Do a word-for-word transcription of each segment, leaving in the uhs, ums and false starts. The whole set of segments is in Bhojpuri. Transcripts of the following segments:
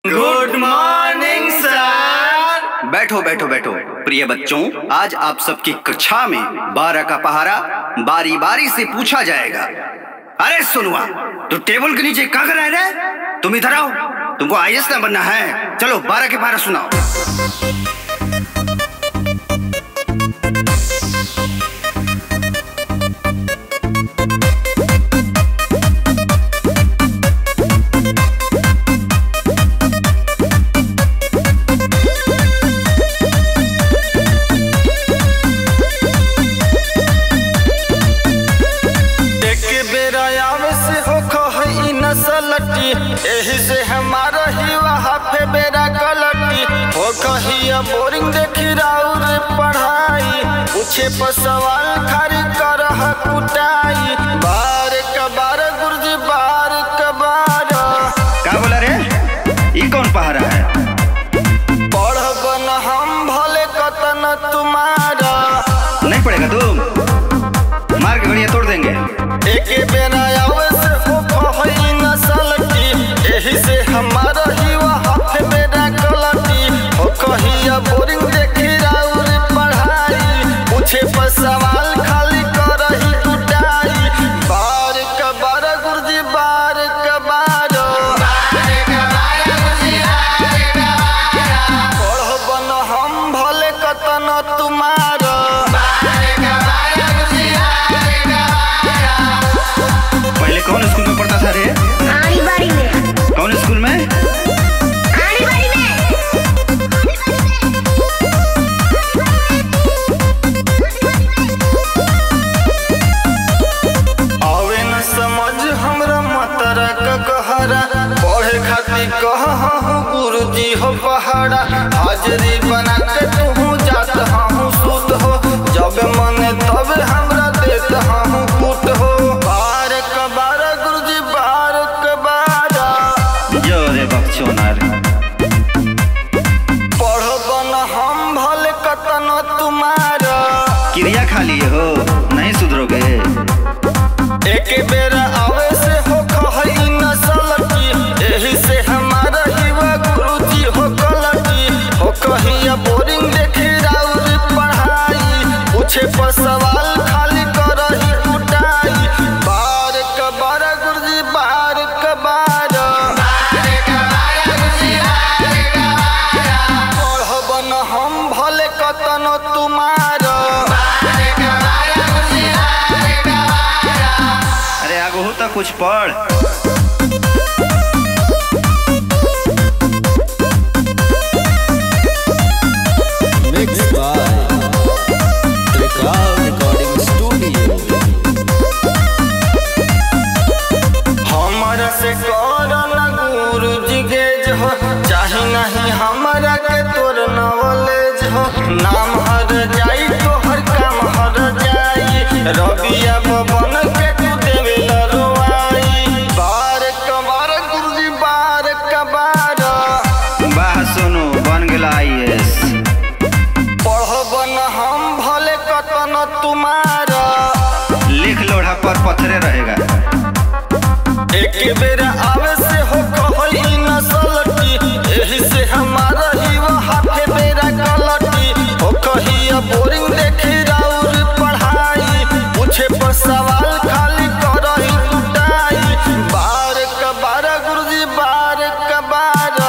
गुड मॉर्निंग सर। बैठो बैठो बैठो। प्रिय बच्चों, आज आप सबकी कक्षा में बारह का पहारा बारी बारी से पूछा जाएगा। अरे सुनुआ, तू टेबल के नीचे क्या कर रहा है? तुम इधर आओ, तुमको आई ए एस ना बनना है। चलो बारह के पहारा सुनाओ। एही से हमारा ही वहाँ पे बेरा कलटी हो कहिया बोरिंग देखी राउर पढ़ाई पूछे पर सवाल खारी कर कुटाई बार कबार गुरुजी बार कबार। क्या बोला रे? ये कौन पहारा है? पढ़ बन हम भले कतन तुम्हारा। नहीं पढ़ेगा तुम, मार के गड़िया तोड़ देंगे। एक बेरा आवे से हो कही नसल एही से हमारा ही वहाँ पे बेरा कलटी हो कहिया बोरिंग देखी राउर पढ़ाई पूछे पर सवाल खाली करही कुटाई बार कबार गुरुजी बार कबार। पढ़ बन हम भले कतन तुम्हारा। पहले कौन स्कूल में पढ़ता था रे? आड़ीबाड़ी में। कौन स्कूल में? आड़ीबाड़ी में। आवे न समझ हमरा मतरा का कहरा पढ़े खातिर कह गुरुजी हो पहाड़ा हाजरी बना के तू जात हूँ सूत हो जब मन तब हमरा देत हूँ कूट हो बार कबार गुरुजी बार कबार। जो रे बकचोदर। पढ़ बन हम भले कतन तुम्हारा। क्रिया खा लिए हो, नहीं सुधरोगे। एक बेरा आवे से हो कही नसल की एही से हमारा ही वा गुरुजी हो कलटी हो कहिया बोरिंग देखी राउर पढ़ाई पूछे पर सवाल खाली करही कुटाई बार कबार गुरुजी बार कबार। पढ़ बन हम भले कतन तुम्हारा। अरे आगो हो तो कुछ पढ़। Mixed by Trikal Recording Studio. हमारा से करना गुरुजी गेज हो चाहे नहीं हमारा के तोर नॉलेज हो नाम हर जाई तो हर काम हर जाई रबिया बन के तू देवे लरुआई बार कबार गुरुजी बार कबार। वाह सोनू, बन गेला आई ए एस। पढ़ बन हम भले कतन तुम्हारा। लिख लोढ़ा पर पत्थरे रहेगा। एक बेरा आवे से हो कही नसल की एही से हमारा ही वहाँ पे बेरा कलटी हो कहिया बोरिंग देखी राउर पढ़ाई पूछे पर सवाल खाली करही कुटाई बार कबार गुरुजी बार कबार।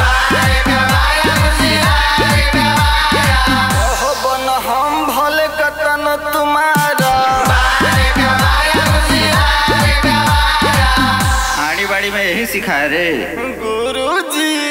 पढ़ बन हम भले कतन तुम्हारा। आड़ी बाड़ी में यही सिखाया रे गुरुजी।